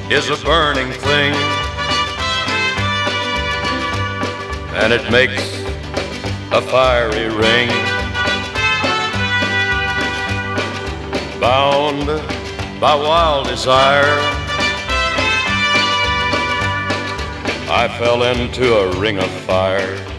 is a burning thing, and it makes a fiery ring. Bound by wild desire, I fell into a ring of fire.